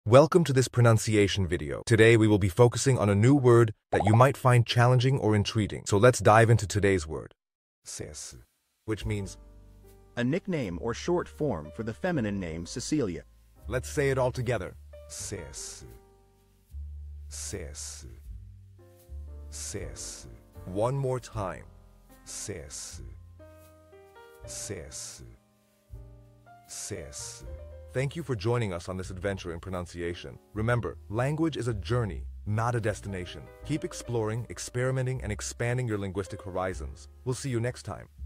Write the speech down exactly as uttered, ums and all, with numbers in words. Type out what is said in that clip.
Welcome to this pronunciation video. Today we will be focusing on a new word that you might find challenging or intriguing. So let's dive into today's word, Cece, which means a nickname or short form for the feminine name Cecilia. Let's say it all together. Cece, Cece, Cece. One more time. Cece, Cece, Cece. Thank you for joining us on this adventure in pronunciation. Remember, language is a journey, not a destination. Keep exploring, experimenting, and expanding your linguistic horizons. We'll see you next time.